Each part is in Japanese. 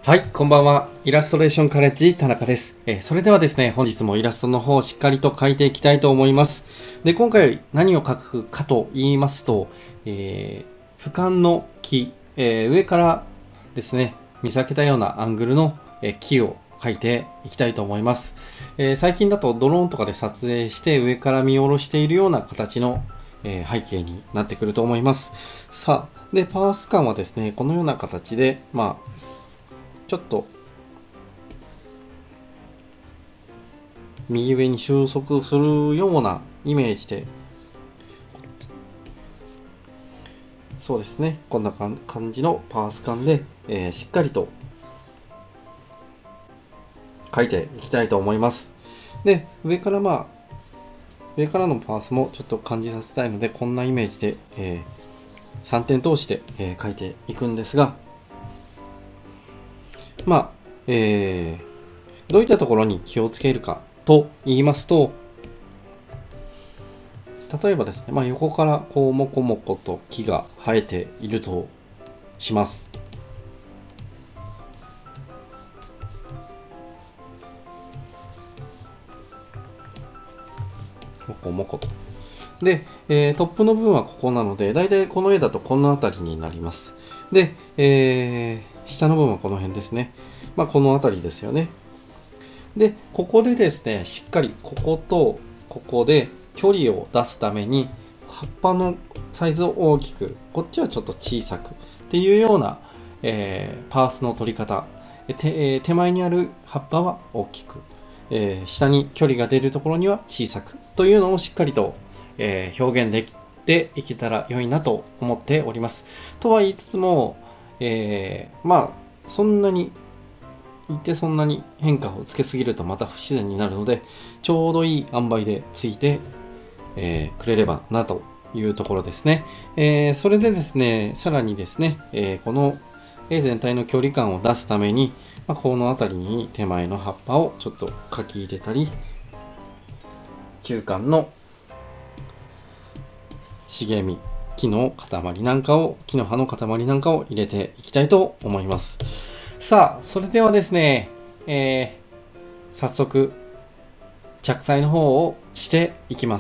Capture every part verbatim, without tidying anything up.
はい、こんばんは。イラストレーションカレッジ田中です。えーそれではですね、本日もイラストの方をしっかりと描いていきたいと思います。で、今回何を描くかと言いますと、えー、俯瞰の木、えー上からですね、見避けたようなアングルの、えー木を描いていきたいと思います。えー最近だとドローンとかで撮影して上から見下ろしているような形の、えー背景になってくると思います。さあ、で、パース感はですね、このような形で、まあ、ちょっと右上に収束するようなイメージで、そうですね、こんな感じのパース感で、えーしっかりと描いていきたいと思います。で、上からまあ、上からのパースもちょっと感じさせたいので、こんなイメージで、えーさんてん通して、えー描いていくんですが、まあ、えーどういったところに気をつけるかと言いますと、例えばですね、まあ、横からこうもこもこと木が生えているとします。もこもこと。で、えートップの部分はここなので、だいたいこの絵だとこの辺りになります。で、えー下の部分はこの辺ですね。まあ、この辺りですよね。で、ここでですね、しっかりこことここで距離を出すために、葉っぱのサイズを大きく、こっちはちょっと小さくっていうような、えーパースの取り方。え手えー手前にある葉っぱは大きく、えー下に距離が出るところには小さくというのをしっかりと、えー表現できていけたら良いなと思っております。とは言いつつも、えーまあ、そんなに言ってそんなに変化をつけすぎるとまた不自然になるので、ちょうどいい塩梅でついて、えーくれればなというところですね。えーそれでですね、さらにですね、えーこの絵全体の距離感を出すために、まあ、この辺りに手前の葉っぱをちょっと描き入れたり、中間の茂み、木の塊なんかを、木の葉の塊なんかを入れていきたいと思います。さあ、それではですね、えー早速、着彩の方をしていきます。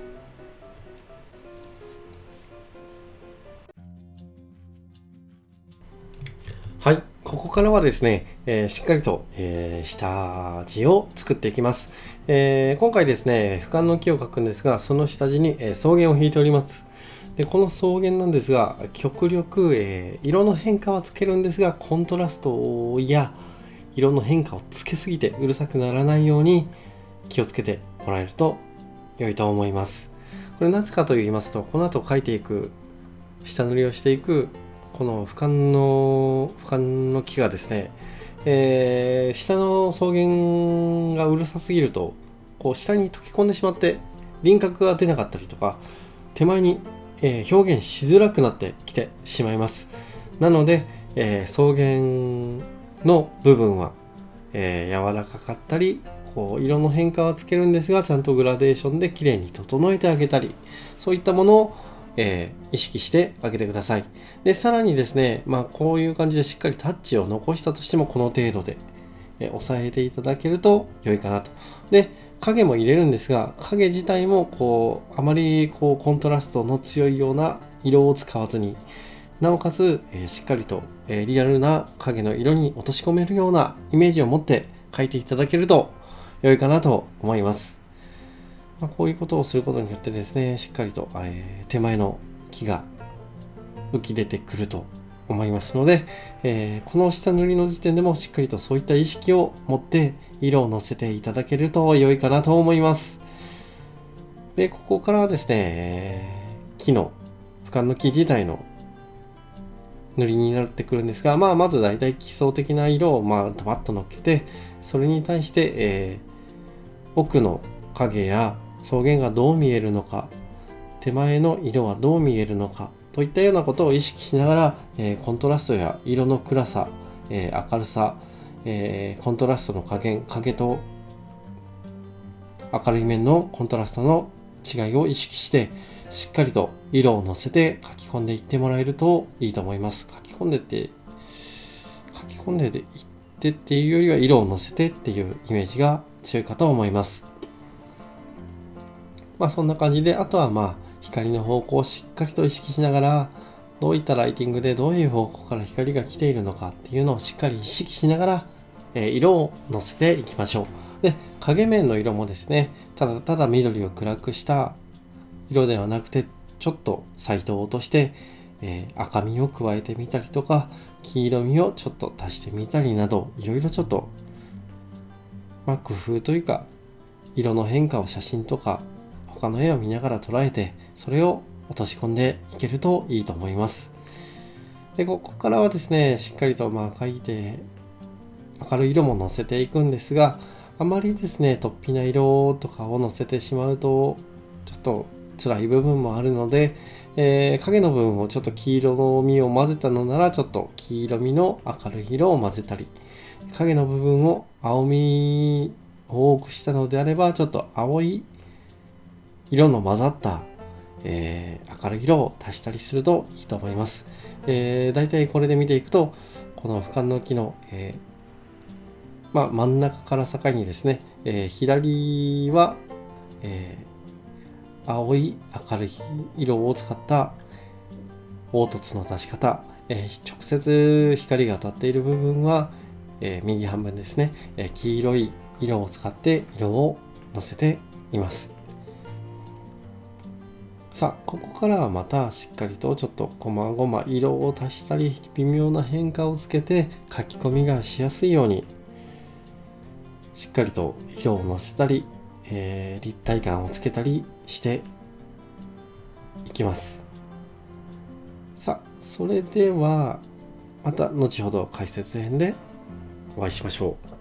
はい、ここからはですね、えーしっかりと、えー下地を作っていきます。えー今回ですね、俯瞰の木を描くんですが、その下地に、えー草原を引いております。でこの草原なんですが、極力、えー色の変化はつけるんですが、コントラストや色の変化をつけすぎてうるさくならないように気をつけてもらえると良いと思います。これなぜかと言いますと、この後描いていく、下塗りをしていくこの俯瞰の俯瞰の木がですね、えー下の草原がうるさすぎるとこう下に溶け込んでしまって輪郭が出なかったりとか、手前に、えー表現しづらくなってきてしまいます。なので、えー草原の部分は、えー柔らかかったり、こう色の変化はつけるんですが、ちゃんとグラデーションで綺麗に整えてあげたり、そういったものを、えー意識してあげてください。で、さらにですね、まあこういう感じでしっかりタッチを残したとしても、この程度で、えー押さえていただけると良いかなと。で、影も入れるんですが、影自体もこうあまりこうコントラストの強いような色を使わずに、なおかつ、えーしっかりと、えーリアルな影の色に落とし込めるようなイメージを持って描いていただけると良いかなと思います。まあ、こういうことをすることによってですね、しっかりと、えー手前の木が浮き出てくると思いますので、えーこの下塗りの時点でもしっかりとそういった意識を持って色をのせていただけると良いかなと思います。で、ここからはですね、えー木の俯瞰の木自体の塗りになってくるんですが、まあ、まず大体基礎的な色をまあドバッと乗っけて、それに対して、えー奥の影や草原がどう見えるのか、手前の色はどう見えるのかといったようなことを意識しながら、えーコントラストや色の暗さ、えー明るさ、えーコントラストの加減、影と明るい面のコントラストの違いを意識して、しっかりと色をのせて書き込んでいってもらえるといいと思います。書き込んでって書き込込んでいってっていうよりは色をのせてっていうイメージが強いかと思います。まあそんな感じで、あとはまあ光の方向をしっかりと意識しながら、どういったライティングでどういう方向から光が来ているのかっていうのをしっかり意識しながら、えー、色をのせていきましょう。で、影面の色もですね、ただただ緑を暗くした色ではなくて、ちょっとサイトを落として、えー、赤みを加えてみたりとか、黄色みをちょっと足してみたりなど、いろいろちょっと、まあ、工夫というか、色の変化を写真とか他の絵を見ながら捉えて、それを落とし込んでいけるといいと思います。で、ここからはですね、しっかりとまあ描いて、明るい色ものせていくんですが、あまりですね、突飛な色とかをのせてしまうと、ちょっと辛い部分もあるので、えー、影の部分をちょっと黄色のみを混ぜたのなら、ちょっと黄色みの明るい色を混ぜたり、影の部分を青みを多くしたのであれば、ちょっと青い色の混ざった、えー、明るい色を足したりするといいと思います。えー、大体これで見ていくと、この俯瞰の機能、えーまあ、真ん中から境にですね、えー、左は、えー、青い明るい色を使った凹凸の出し方、えー、直接光が当たっている部分は、えー、右半分ですね、えー、黄色い色を使って色をのせています。さあ、ここからはまたしっかりとちょっとこまごま色を足したり、微妙な変化をつけて書き込みがしやすいようにしっかりと色をのせたり、えー、立体感をつけたりしていきます。さあ、それではまた後ほど解説編でお会いしましょう。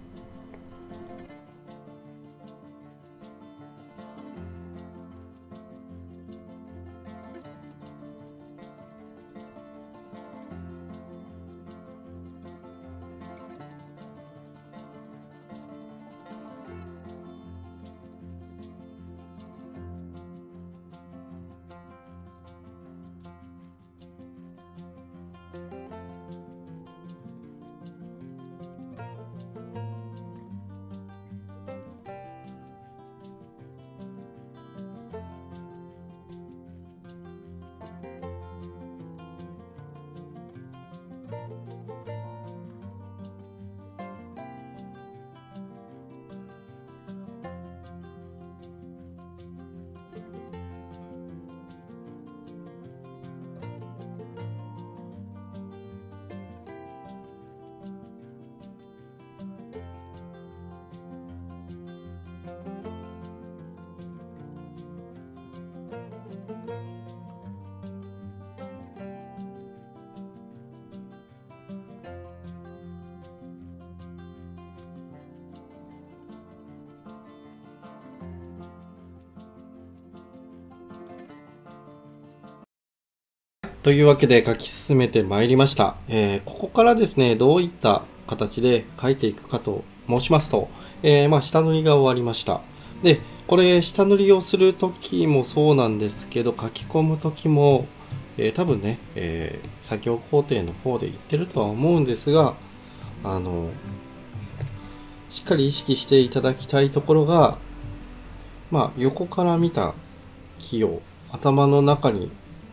というわけで書き進めてまいりました。えー、ここからですね、どういった形で書いていくかと申しますと、えー、まあ下塗りが終わりました。で、これ下塗りをするときもそうなんですけど、書き込むときも、えー、多分ね、えー、作業工程の方で言ってるとは思うんですが、あの、しっかり意識していただきたいところが、まあ横から見た木を頭の中に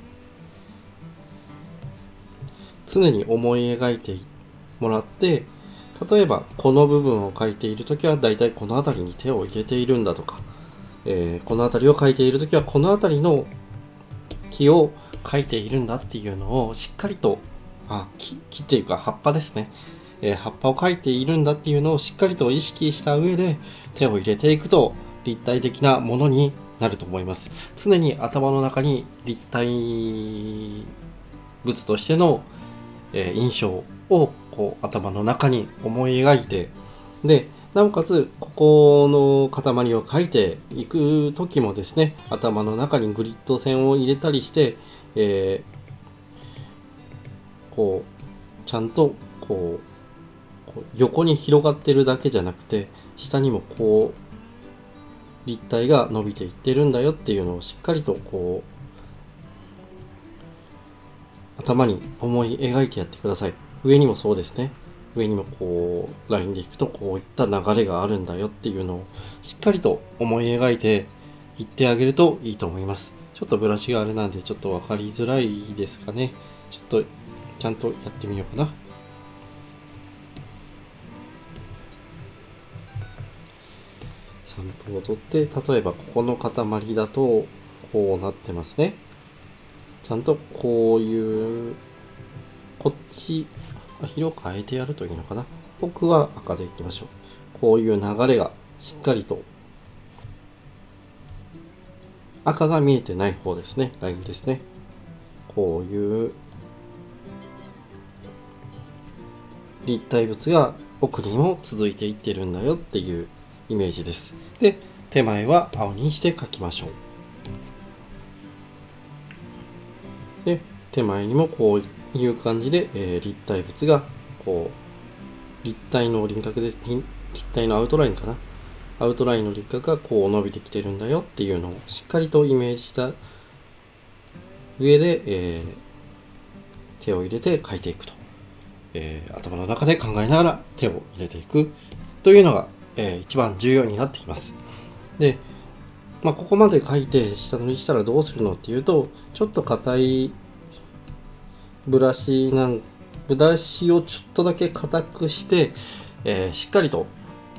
常に思い描いてもらって、例えばこの部分を描いているときはだいたいこの辺りに手を入れているんだとか、えー、この辺りを描いているときはこの辺りの木を描いているんだっていうのをしっかりと、あ、木、木っていうか葉っぱですね、えー、葉っぱを描いているんだっていうのをしっかりと意識した上で手を入れていくと立体的なものになると思います。常に頭の中に立体物としてのえ印象をこう頭の中に思い描いて、でなおかつここの塊を描いていく時もですね、頭の中にグリッド線を入れたりして、えー、こうちゃんとこう、こう横に広がってるだけじゃなくて下にもこう立体が伸びていってるんだよっていうのをしっかりとこう頭に思い描いてやってください。上にもそうですね。 上にもこうラインで引くとこういった流れがあるんだよっていうのをしっかりと思い描いていってあげるといいと思います。ちょっとブラシがあれなんでちょっと分かりづらいですかね。ちょっとちゃんとやってみようかな。サンプルを取って、例えばここの塊だとこうなってますね。ちゃんとこういうこっち色を変えてやるといいのかな。僕は赤でいきましょう。こういう流れがしっかりと赤が見えてない方ですね。ラインですね。こういう立体物が奥にも続いていってるんだよっていうイメージです。で、手前は青にして描きましょう。で、手前にもこういう感じで、えー、立体物がこう立体の輪郭で立体のアウトラインかな。アウトラインの輪郭がこう伸びてきてるんだよっていうのをしっかりとイメージした上で、えー、手を入れて描いていくと、えー、頭の中で考えながら手を入れていくというのが、えー、一番重要になってきます。で、まあ、ここまで描いて下塗りしたらどうするのっていうと、ちょっと硬いブラシなんブラシをちょっとだけ硬くして、えー、しっかりと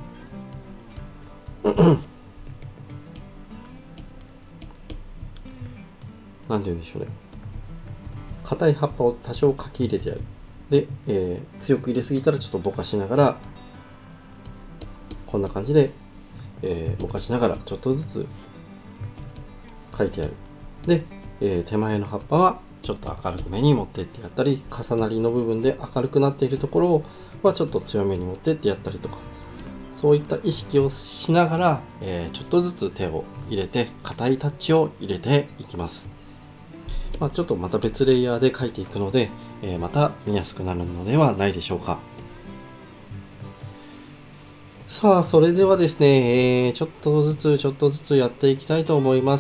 なんて言うんでしょうね。硬い葉っぱを多少かき入れてやる。で、えー、強く入れすぎたらちょっとぼかしながら、こんな感じで、えー、ぼかしながらちょっとずつ描いてやる。で、えー、手前の葉っぱはちょっと明るくめに持ってってやったり、重なりの部分で明るくなっているところはちょっと強めに持ってってやったりとか、そういった意識をしながら、えー、ちょっとずつ手を入れて、硬いタッチを入れていきます。まあ、ちょっとまた別レイヤーで描いていくので、えー、また見やすくなるのではないでしょうか。さあ、それではですね、えー、ちょっとずつちょっとずつやっていきたいと思います。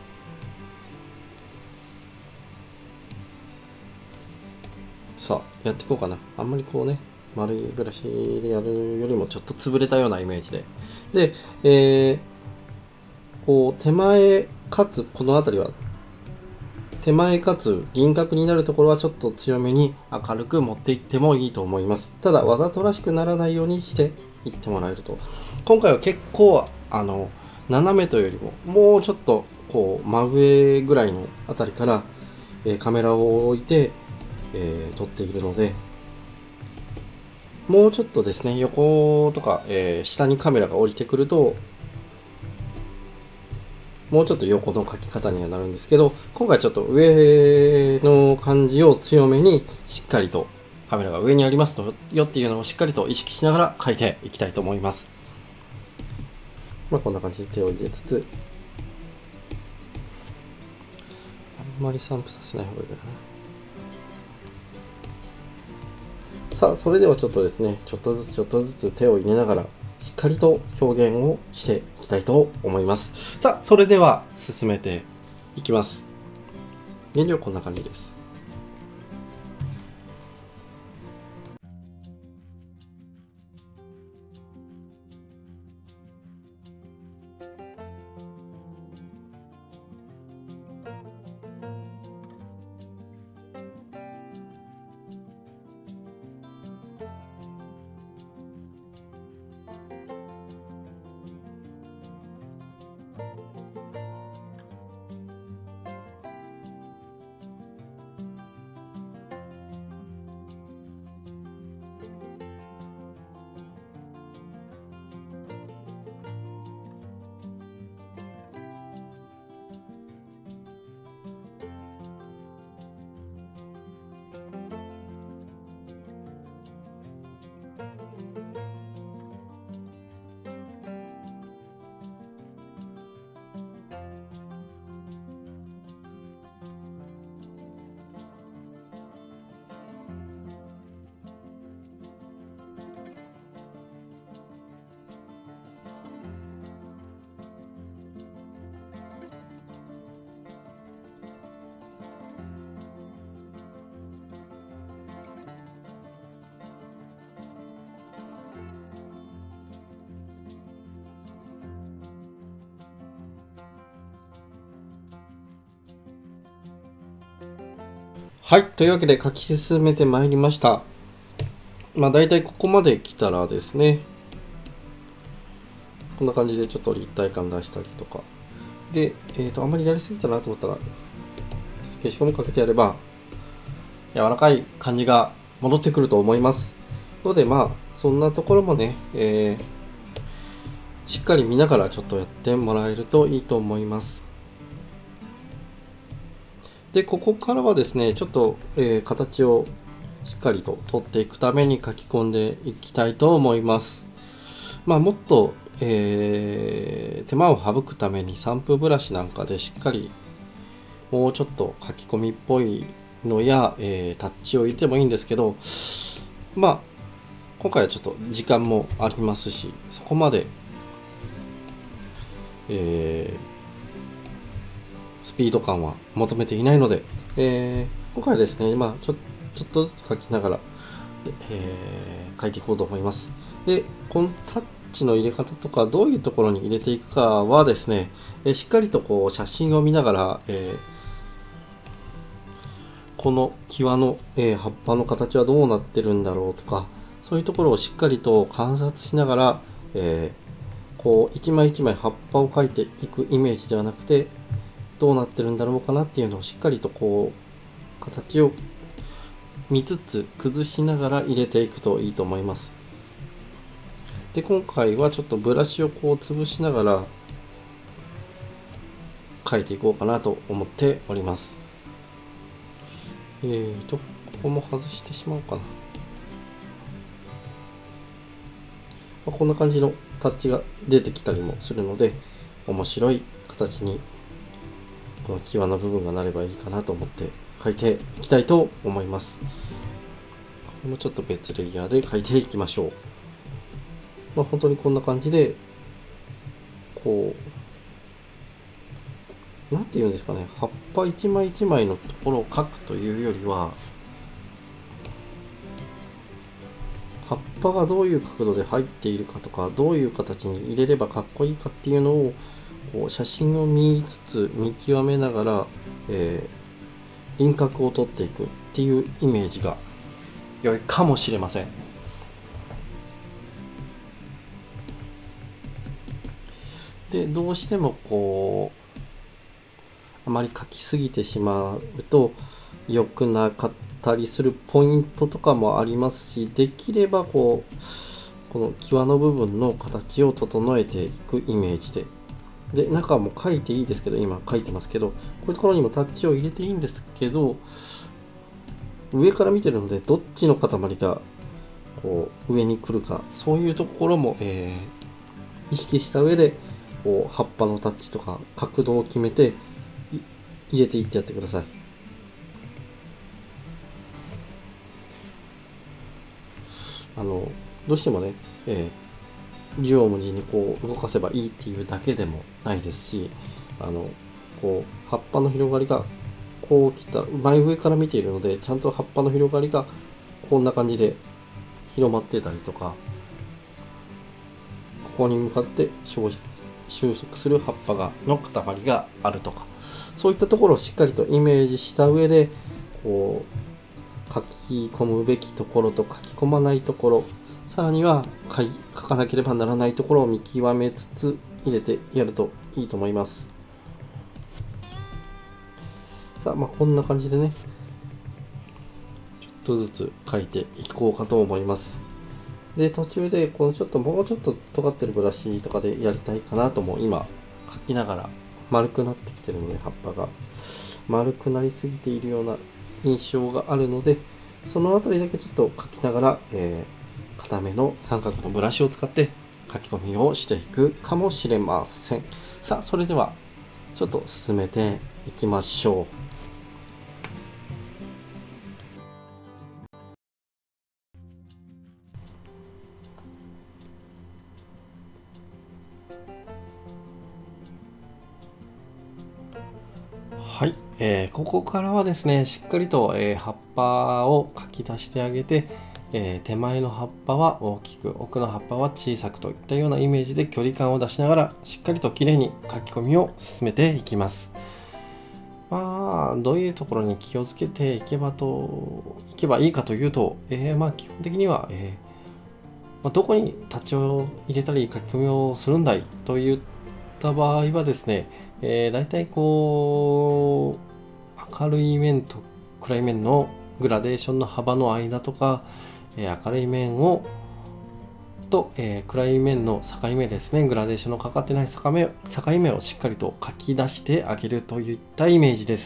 さあ、やっていこうかな。あんまりこうね、丸いブラシでやるよりもちょっと潰れたようなイメージで。で、えー、こう手前かつこの辺りは手前かつ輪郭になるところはちょっと強めに明るく持っていってもいいと思います。ただわざとらしくならないようにしていってもらえると。今回は結構あの斜めというよりももうちょっとこう真上ぐらいのあたりから、えー、カメラを置いて、えー、撮っているので、もうちょっとですね横とか、えー、下にカメラが降りてくるともうちょっと横の描き方にはなるんですけど、今回ちょっと上の感じを強めにしっかりとカメラが上にありますよっていうのをしっかりと意識しながら描いていきたいと思います。まあこんな感じで手を入れつつ、あんまり散布させない方がいいかな。さあ、それではちょっとですね、ちょっとずつちょっとずつ手を入れながらしっかりと表現をしていきたいと思います。さあ、それでは進めていきます。原料こんな感じです。 はい、というわけで書き進めてまいりました。まあ大体ここまで来たらですね、こんな感じでちょっと立体感出したりとか。で、えっと、あんまりやりすぎたなと思ったら、消しゴムかけてやれば、柔らかい感じが戻ってくると思います。ので、まあ、そんなところもね、えー、しっかり見ながらちょっとやってもらえるといいと思います。で、ここからはですね、ちょっと、えー、形をしっかりと取っていくために書き込んでいきたいと思います。まあ、もっと、えー、手間を省くために散布ブラシなんかでしっかりもうちょっと書き込みっぽいのや、えー、タッチを入れてもいいんですけど、まあ今回はちょっと時間もありますし、そこまで、えー、スピード感は求めていないので、えー、今回はですね、まあちょちょっとずつ書きながら、えー、書いていこうと思います。で、このタッチの入れ方とかどういうところに入れていくかはですね、えー、しっかりとこう写真を見ながら、えー、この際の、えー、葉っぱの形はどうなってるんだろうとか、そういうところをしっかりと観察しながら、えー、こう一枚一枚葉っぱを描いていくイメージではなくて、どうなってるんだろうかなっていうのをしっかりとこう形を見つつ崩しながら入れていくといいと思います。で、今回はちょっとブラシをこう潰しながら描いていこうかなと思っております。えーと、ここも外してしまおうかな。まあ、こんな感じのタッチが出てきたりもするので、面白い形にこの際の部分がなればいいかなと思って描いていきたいと思います。これもちょっと別レイヤーで描いていきましょう。まあ、本当にこんな感じで、こう、なんていうんですかね、葉っぱ一枚一枚のところを描くというよりは、葉っぱがどういう角度で入っているかとか、どういう形に入れればかっこいいかっていうのをこう写真を見つつ見極めながら、えー、輪郭を取っていくっていうイメージが良いかもしれません。で、どうしてもこうあまり描きすぎてしまうと良くなかったりするポイントとかもありますし、できればこうこの際の部分の形を整えていくイメージで、で中も書いていいですけど、今書いてますけど、こういうところにもタッチを入れていいんですけど、上から見てるのでどっちの塊がこう上に来るか、そういうところも、えー、意識した上でこう葉っぱのタッチとか角度を決めて入れていってやってください。あのどうしてもね、えー、縦横無尽にこう動かせばいいっていうだけでもないですし、あのこう葉っぱの広がりがこう来た前上から見ているので、ちゃんと葉っぱの広がりがこんな感じで広まってたりとか、ここに向かって消失収束する葉っぱがの塊があるとか、そういったところをしっかりとイメージした上でこう書き込むべきところと書き込まないところ、さらには書い書かなければならないところを見極めつつ入れてやるといいと思います。さあ、まあこんな感じでね、ちょっとずつ書いていこうかと思います。で、途中でこのちょっともうちょっと尖ってるブラシとかでやりたいかなとも今書きながら、丸くなってきてるので葉っぱが丸くなりすぎているような印象があるので、そのあたりだけちょっと書きながら、えー、固めの三角のブラシを使って書き込みをしていくかもしれません。さあ、それではちょっと進めていきましょう。はい、えー、ここからはですね、しっかりと、えー、葉っぱを描き出してあげて、えー、手前の葉っぱは大きく、奥の葉っぱは小さくといったようなイメージで距離感を出しながら、しっかりときれいに描き込みを進めていきます。 まあ、どういうところに気をつけていけばと、いけばいいかというと、えー、まあ、基本的には、えーまあ、どこにタッチを入れたり書き込みをするんだいといった場合はですね、えー、大体こう、明るい面と暗い面のグラデーションの幅の間とか、えー、明るい面をと、えー、暗い面の境目ですね、グラデーションのかかってない境目、境目をしっかりと書き出してあげるといったイメージです。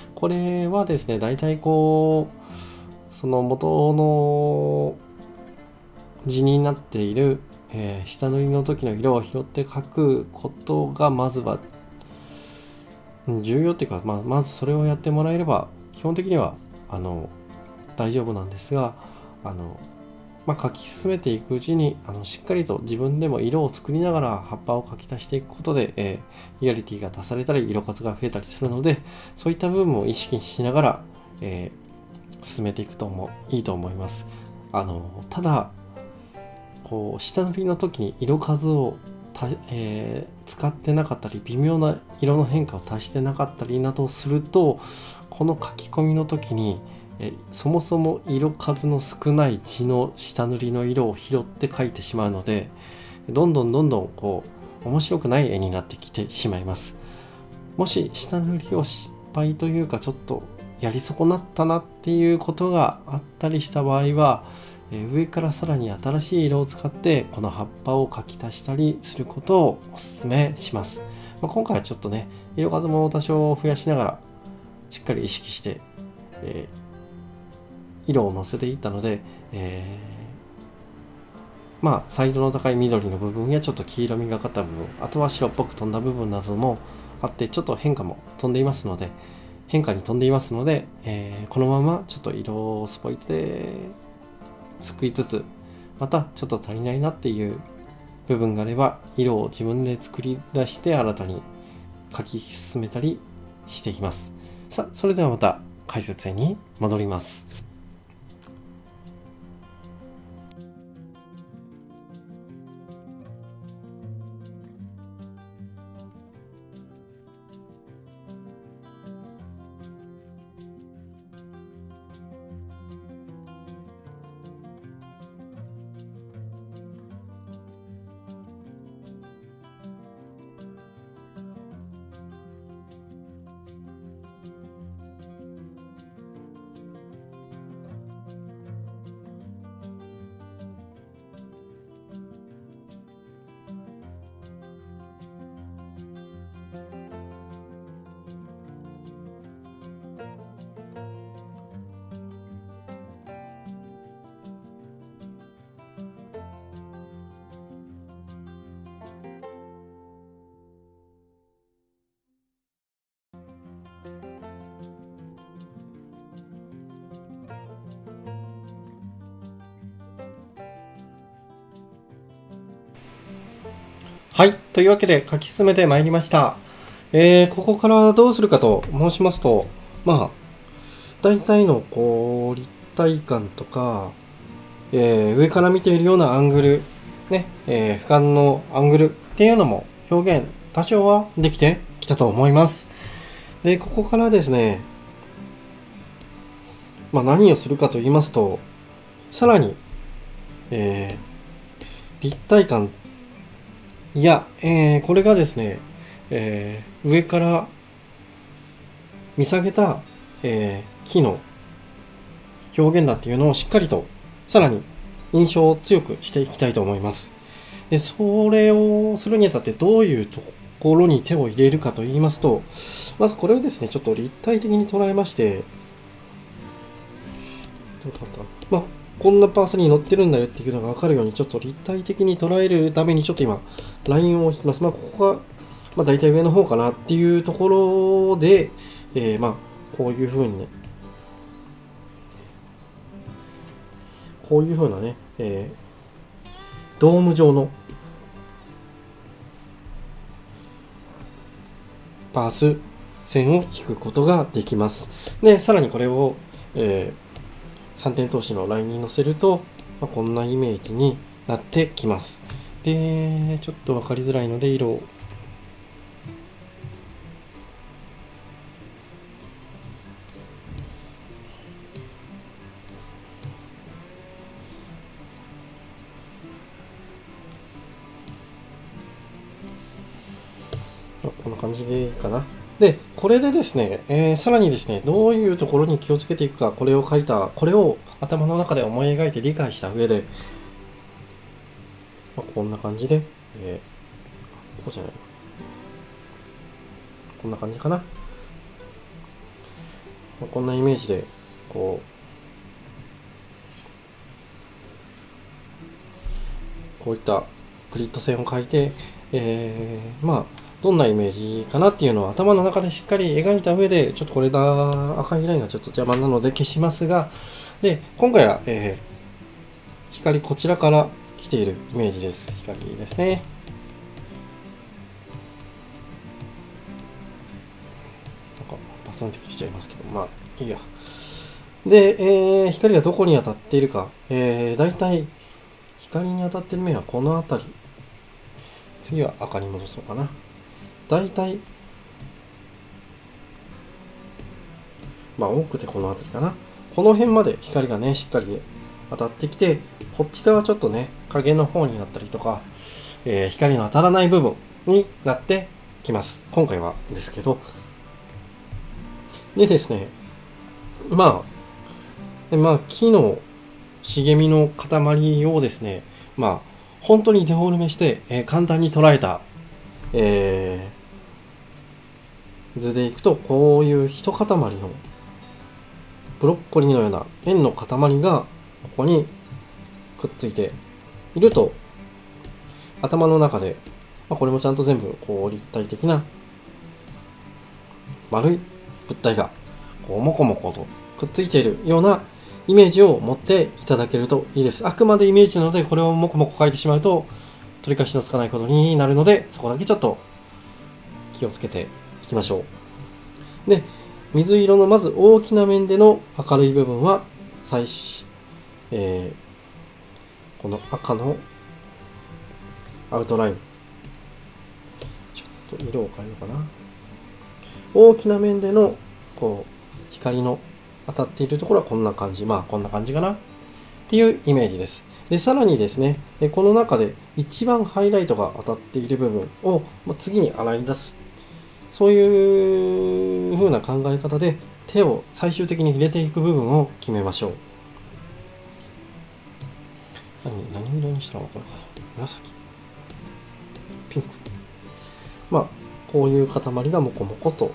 これはですね、大体こう、その元の字になっている、えー、下塗りの時の色を拾って書くことがまずは重要っていうか、まあ、まずそれをやってもらえれば基本的にはあの大丈夫なんですが、あのまあ、書き進めていくうちにあのしっかりと自分でも色を作りながら葉っぱを描き足していくことで、えー、リアリティが足されたり色数が増えたりするので、そういった部分を意識しながら、えー、進めていくともいいと思います。あのただこう下塗りの時に色数をた、えー、使ってなかったり微妙な色の変化を足してなかったりなどすると、この書き込みの時にえそもそも色数の少ない字の下塗りの色を拾って描いてしまうので、どんどんどんどんこう面白くない絵になってきてしまいます。もし下塗りを失敗というかちょっとやり損なったなっていうことがあったりした場合は、え上からさらに新しい色を使ってこの葉っぱを描き足したりすることをお勧めします。まあ、今回はちょっとね色数も多少増やしながらしっかり意識して、えー色をのせていったので、えー、まあサイドの高い緑の部分やちょっと黄色みがかった部分、あとは白っぽく飛んだ部分などもあってちょっと変化も飛んでいますので変化に飛んでいますので、えー、このままちょっと色をスポイトですくいつつ、またちょっと足りないなっていう部分があれば色を自分で作り出して新たに描き進めたりしていきます。さあ、それではまた解説へに戻ります。はい。というわけで書き進めてまいりました。えー、ここからどうするかと申しますと、まあ、大体のこう、立体感とか、えー、上から見ているようなアングル、ね、えー、俯瞰のアングルっていうのも表現多少はできてきたと思います。で、ここからですね、まあ何をするかと言いますと、さらに、えー、立体感いや、えー、これがですね、えー、上から見下げた、えー、木の表現だっていうのをしっかりとさらに印象を強くしていきたいと思います。で、それをするにあたってどういうところに手を入れるかと言いますと、まずこれをですね、ちょっと立体的に捉えまして、どうだったまあこんなパースに乗ってるんだよっていうのが分かるようにちょっと立体的に捉えるためにちょっと今ラインを引きます。まあここが、まあ、大体上の方かなっていうところで、えー、まあこういう風にねこういう風なね、えー、ドーム状のパース線を引くことができます。でさらにこれを、えーさんてん通しのラインに乗せると、まあ、こんなイメージになってきます。で、ちょっと分かりづらいので色をこんな感じでいいかな。で、これでですね、えー、さらにですね、どういうところに気をつけていくか、これを書いた、これを頭の中で思い描いて理解した上で、まあ、こんな感じで、えー、こうじゃない。こんな感じかな。まあ、こんなイメージで、こう、こういったグリッド線を描いて、えー、まあ、どんなイメージかなっていうのを頭の中でしっかり描いた上で、ちょっとこれが赤いラインがちょっと邪魔なので消しますが、で、今回は、えー、光こちらから来ているイメージです。光ですね。なんかバスンって切れちゃいますけど、まあいいや。で、えー、光がどこに当たっているか、えー、だいたい光に当たっている面はこの辺り。次は赤に戻そうかな。だいたい、まあ多くてこの辺りかな。この辺まで光がね、しっかり当たってきて、こっち側ちょっとね、影の方になったりとか、えー、光の当たらない部分になってきます。今回はですけど。でですね、まあ、まあ、木の茂みの塊をですね、まあ、本当にデフォルメして、えー、簡単に捉えた、えー、図でいくと、こういう一塊のブロッコリーのような円の塊がここにくっついていると、頭の中で、まあ、これもちゃんと全部こう立体的な丸い物体がこうモコモコとくっついているようなイメージを持っていただけるといいです。あくまでイメージなので、これをモコモコ描いてしまうと取り返しのつかないことになるので、そこだけちょっと気をつけていきましょう。で、水色のまず大きな面での明るい部分は最初、えー、この赤のアウトライン、ちょっと色を変えようかな。大きな面でのこう光の当たっているところはこんな感じ、まあこんな感じかなっていうイメージです。で、さらにですね、この中で一番ハイライトが当たっている部分を次に洗い出す、そういう風な考え方で手を最終的に入れていく部分を決めましょう。何、何色にしたら分かるかな。紫、ピンク。まあ、こういう塊がモコモコと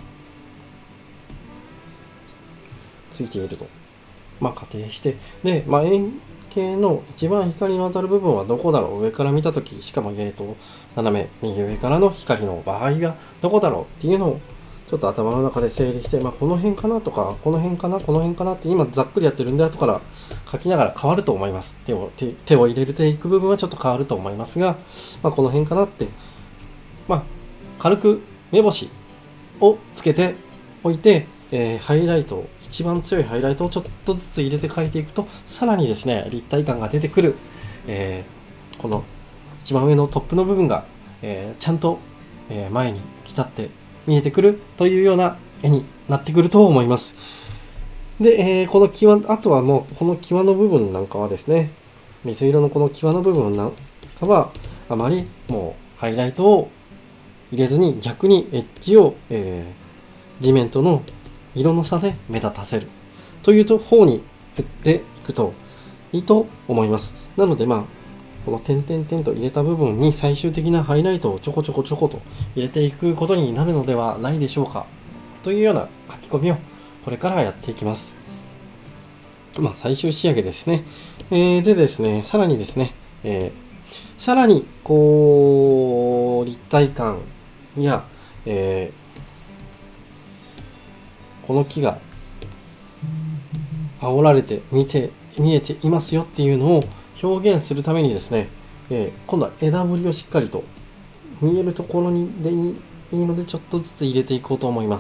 ついていると、まあ、仮定して、で、まあ、円形の一番光の当たる部分はどこだろう、上から見たとき、しかも、えーと、斜め右上からの光の場合がどこだろうっていうのをちょっと頭の中で整理して、まあ、この辺かなとか、この辺かな、この辺かなって今ざっくりやってるんで、後から書きながら変わると思います。手を、手、手を入れていく部分はちょっと変わると思いますが、まあ、この辺かなって、まあ、軽く目星をつけておいて、えー、ハイライトを、一番強いハイライトをちょっとずつ入れて描いていくと、さらにですね、立体感が出てくる、えー、この一番上のトップの部分が、えー、ちゃんと、えー、前に来たって見えてくるというような絵になってくると思います。で、えー、この際、あとはもうこの際の部分なんかはですね、水色のこの際の部分なんかは、あまりもうハイライトを入れずに逆にエッジを、えー、地面との色の差で目立たせるという方に振っていくといいと思います。なのでまあこの点々点と入れた部分に最終的なハイライトをちょこちょこちょこと入れていくことになるのではないでしょうかというような書き込みをこれからやっていきます。まあ最終仕上げですね。えー、でですね、さらにですね、えー、さらにこう立体感や、えーこの木が煽られて見て見えていますよっていうのを表現するためにですね、えー、今度は枝ぶりをしっかりと見えるところにでいい、いいのでちょっとずつ入れていこうと思います。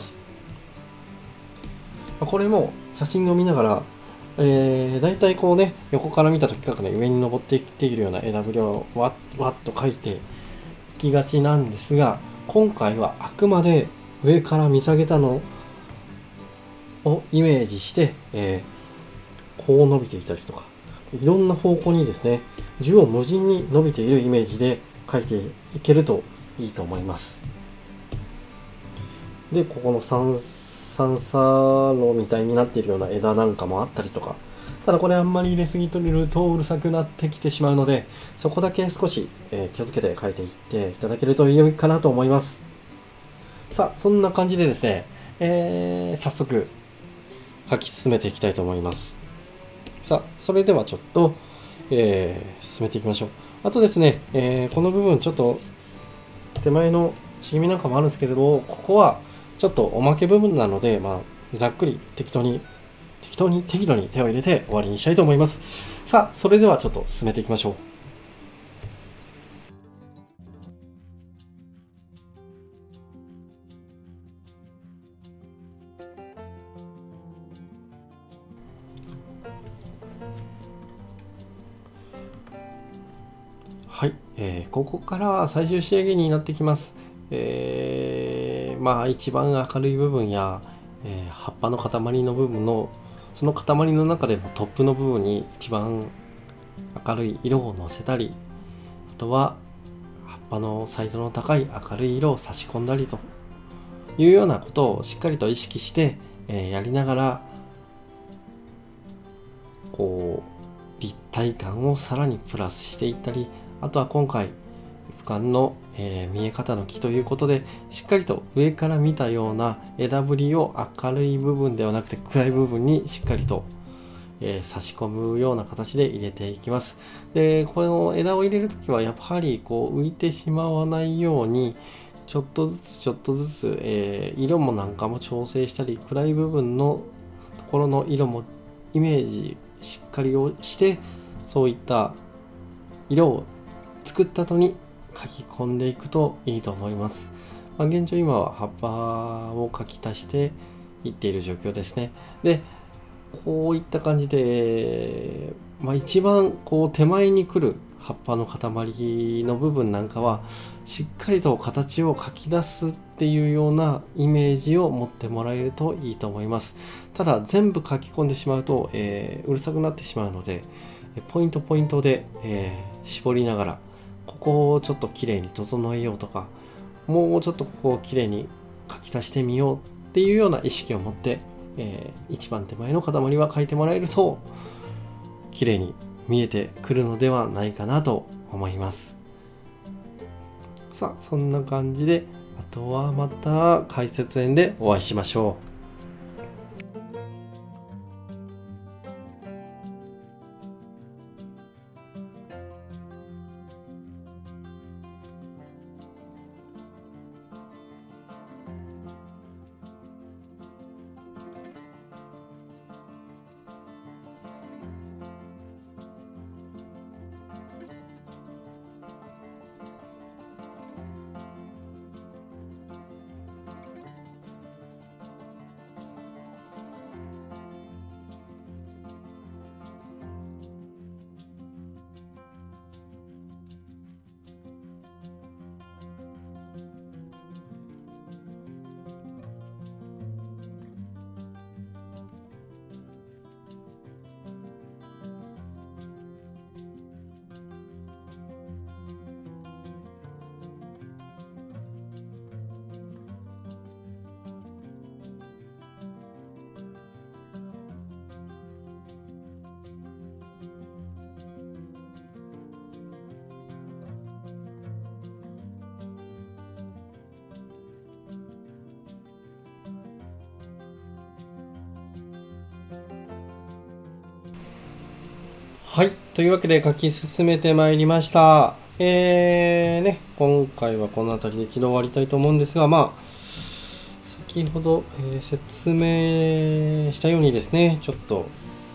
これも写真を見ながら、えー、だいたいこうね、横から見た時からね、上に登ってきているような枝ぶりをわっわっと描いていきがちなんですが、今回はあくまで上から見下げたのをイメージして、えー、こう伸びていたりとか、いろんな方向にですね、縦横無尽に伸びているイメージで描いていけるといいと思います。 で、ここの三三叉路みたいになっているような枝なんかもあったりとか、ただこれあんまり入れすぎとるとうるさくなってきてしまうので、そこだけ少し、えー気をつけて書いていっていただけると良いかなと思います。さあ、そんな感じでですね、えー早速書き進めていきたいと思います。さあ、それではちょっと、えー進めていきましょう。あとですね、えーこの部分ちょっと手前のちぎみなんかもあるんですけれど、ここはちょっとおまけ部分なので、まあ、ざっくり適当に、適当に適度に手を入れて終わりにしたいと思います。さあ、それではちょっと進めていきましょう。はい、えーここからは最終仕上げになってきます。えーまあ一番明るい部分や、えー葉っぱの塊の部分のその塊の中でもトップの部分に一番明るい色をのせたり、あとは葉っぱのサイドの高い明るい色を差し込んだりというようなことをしっかりと意識して、えーやりながら、こう立体感をさらにプラスしていったり、あとは今回俯瞰の、えー見え方の木ということで、しっかりと上から見たような枝ぶりを明るい部分ではなくて暗い部分にしっかりと、えー差し込むような形で入れていきます。で、この枝を入れるときはやはりこう浮いてしまわないように、ちょっとずつちょっとずつ、えー色もなんかも調整したり、暗い部分のところの色もイメージしっかりをして、そういった色を作った後に書き込んでいくといいと思います。まあ、現状今は葉っぱを書き足していっている状況ですね。で、こういった感じで、まあ、一番こう手前に来る葉っぱの塊の部分なんかはしっかりと形を書き出すっていうようなイメージを持ってもらえるといいと思います。ただ全部書き込んでしまうと、えーうるさくなってしまうので、ポイントポイントで、えー絞りながら、ここをちょっときれいに整えようとか、もうちょっとここをきれいに書き足してみようっていうような意識を持って、えー一番手前の塊は書いてもらえると綺麗に見えてくるのではないかなと思います。さあ、そんな感じで、あとはまた解説編でお会いしましょう。はい。というわけで書き進めてまいりました。えーね、今回はこの辺りで一度終わりたいと思うんですが、まあ、先ほど、えー説明したようにですね、ちょっと、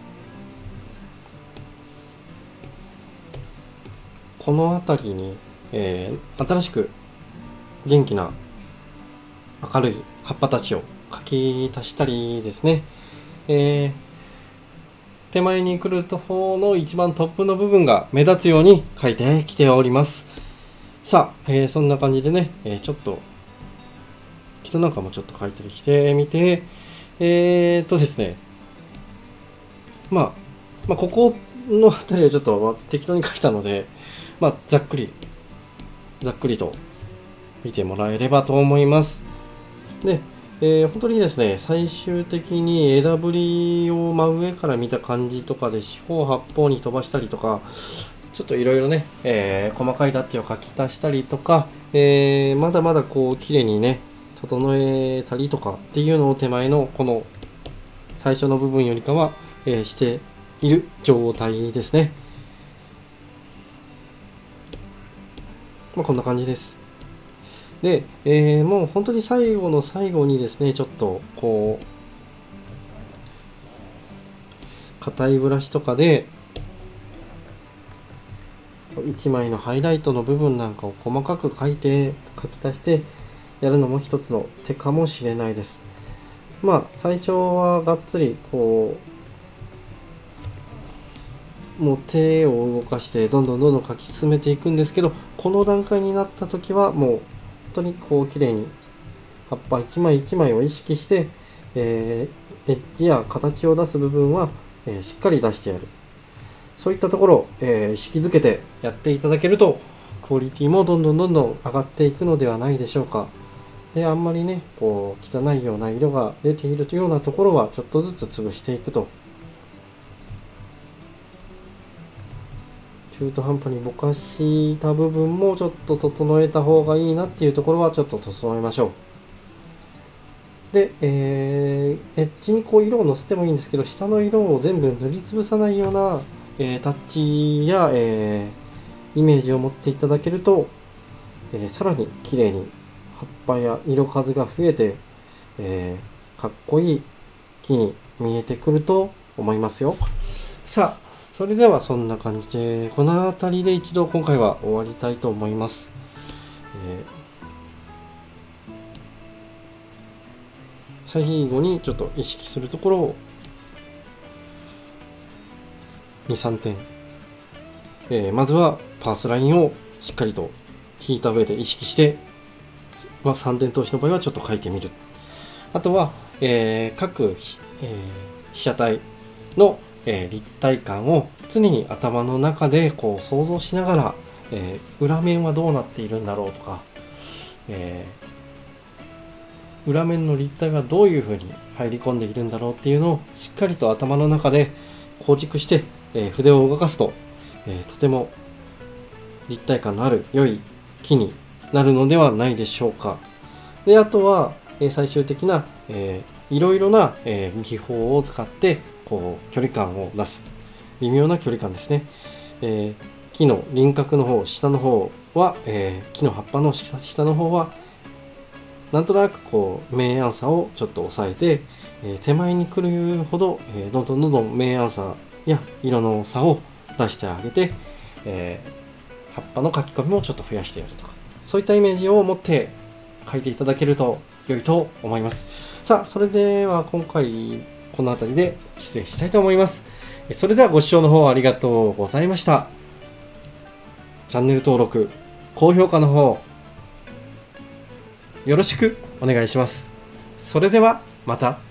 この辺りに、えー新しく元気な明るい葉っぱたちを書き足したりですね、えー手前に来る方の一番トップの部分が目立つように書いてきております。さあ、えーそんな感じでね、えーちょっと人なんかもちょっと書いてきてみて、えーっとですね、まあ、まあ、ここの辺りはちょっと適当に書いたので、まあ、ざっくり、ざっくりと見てもらえればと思います。で、 えー、本当にですね、最終的に枝ぶりを真上から見た感じとかで四方八方に飛ばしたりとか、ちょっといろいろね、えー、細かいタッチを書き足したりとか、えー、まだまだこう綺麗にね、整えたりとかっていうのを手前のこの最初の部分よりかは、えー、している状態ですね。まあ、こんな感じです。で、えー、もう本当に最後の最後にですね、ちょっとこう硬いブラシとかでいちまいのハイライトの部分なんかを細かく書いて書き足してやるのも一つの手かもしれないです。まあ最初はがっつりこうもう手を動かしてどんどんどんどん書き進めていくんですけど、この段階になった時はもう本当にこう綺麗に葉っぱ一枚一枚を意識して、えー、エッジや形を出す部分は、えー、しっかり出してやる。そういったところを、えー、意識づけてやっていただけるとクオリティもどんどんどんどん上がっていくのではないでしょうか。で、あんまりねこう汚いような色が出ているようなところはちょっとずつ潰していくと、中途半端にぼかした部分もちょっと整えた方がいいなっていうところはちょっと整えましょう。で、えー、エッジにこう色をのせてもいいんですけど、下の色を全部塗りつぶさないような、えー、タッチや、えー、イメージを持っていただけると、えー、さらに綺麗に葉っぱや色数が増えて、えー、かっこいい木に見えてくると思いますよ。さあ、それではそんな感じでこの辺りで一度今回は終わりたいと思います。えー最後にちょっと意識するところをに、さんてん、えー、まずはパースラインをしっかりと引いた上で意識して、まあ、さんてん通しの場合はちょっと書いてみる。あとは、えー、各、えー、被写体の、えー、立体感を常に頭の中でこう想像しながら、えー、裏面はどうなっているんだろうとか、えー裏面の立体はどういう風に入り込んでいるんだろうっていうのをしっかりと頭の中で構築して、えー、筆を動かすと、えー、とても立体感のある良い木になるのではないでしょうか。で、あとは、えー、最終的な、えー、いろいろな、えー、技法を使ってこう距離感を出す、微妙な距離感ですね。えー、木の輪郭の方、下の方は、えー、木の葉っぱの下の方はなんとなくこう明暗差をちょっと抑えて、えー、手前に来るほど、えー、どんどんどんどん明暗差や色の差を出してあげて、えー、葉っぱの書き込みもちょっと増やしてやるとか、そういったイメージを持って書いていただけると良いと思います。さあ、それでは今回この辺りで失礼したいと思います。それではご視聴の方ありがとうございました。チャンネル登録、高評価の方よろしくお願いします。それではまた。